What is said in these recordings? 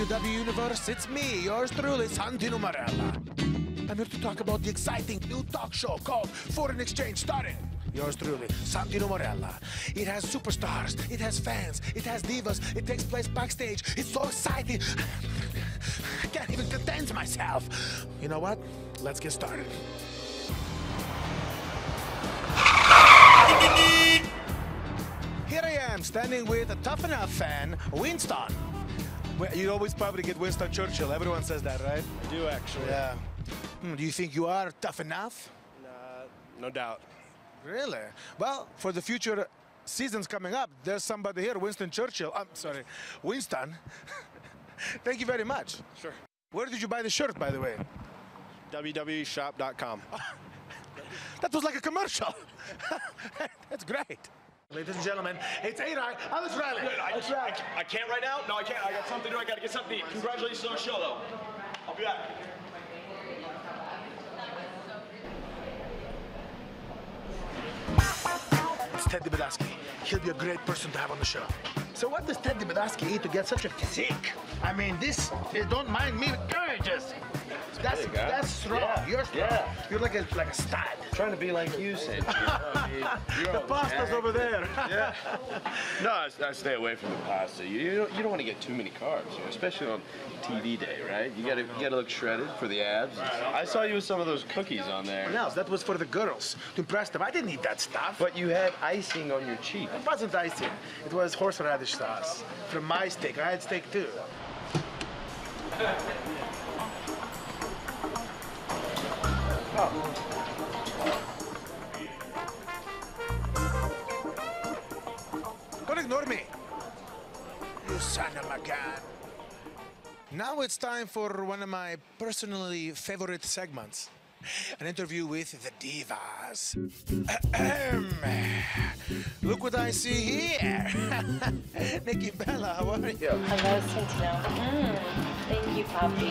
WWE Universe, it's me, yours truly, Santino Marella. I'm here to talk about the exciting new talk show called Foreign Exchange, starring yours truly, Santino Marella. It has superstars, it has fans, it has divas, it takes place backstage. It's so exciting. I can't even contain myself. You know what? Let's get started. Here I am, standing with a Tough Enough fan, Winston. Well, you always probably get Winston Churchill. Everyone says that, right? I do, actually. Yeah. Do you think you are tough enough? No doubt. Really? Well, for the future seasons coming up, there's somebody here, Winston Churchill. I'm sorry, Winston. Thank you very much. Sure. Where did you buy the shirt, by the way? www.shop.com. That was like a commercial. That's great. Ladies and gentlemen, it's A-Rai. Alex Riley. I can't right now. No, I can't. I got something to do. I got to get something to eat. Congratulations on the show, though. I'll be back. It's Ted DiBiase. He'll be a great person to have on the show. So what does Ted DiBiase eat to get such a physique? I mean, this, don't mind me, just, that's strong. Yeah. You're strong. Yeah. You're like a stud. Trying to be like you, Sid. The pasta's over there. Yeah. No, I stay away from the pasta. You don't want to get too many carbs, especially on TV day, right? You gotta look shredded for the abs. I saw you with some of those cookies on there. No, that was for the girls to impress them. I didn't eat that stuff. But you had icing on your cheek. It wasn't icing. It was horseradish sauce from my steak. I had steak too. Don't ignore me, you son of a gun. Now it's time for one of my personally favorite segments. An interview with the divas. Look what I see here. Nikki Bella, how are you? Hello, Santino. Thank you, Poppy.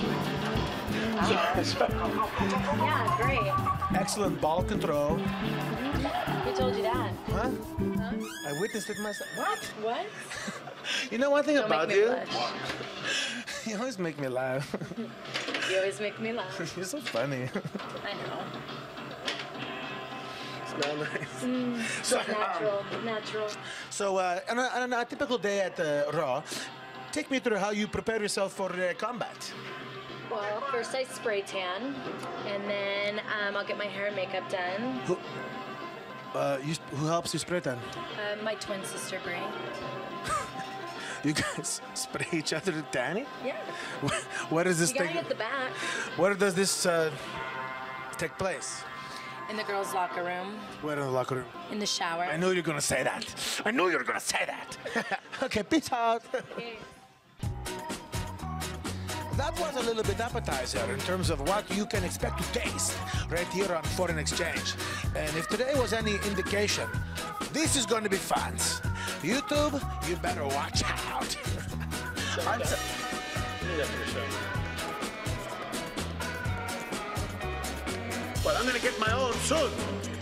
Yeah, great. Excellent ball control. Who told you that? Huh? Huh? I witnessed it myself. What? What? You know one thing Don't about make me you? blush. You always make me laugh. You always make me laugh. You're so funny. I know. Smell nice. Natural. So, on a typical day at Raw, take me through how you prepare yourself for combat. Well, first I spray tan, and then I'll get my hair and makeup done. Who helps you spray tan? My twin sister, Brie. You guys spray each other to tanning? Yeah. Where does this You gotta take? get the back. Where does this take place? In the girls' locker room, Where in the locker room? in the shower. I knew you were gonna say that. I knew you were gonna say that. Okay, peace out. Okay. That was a little bit appetizer in terms of what you can expect to taste right here on Foreign Exchange. And if today was any indication, this is going to be fun. YouTube, you better watch out. But I'm going to get my own soon.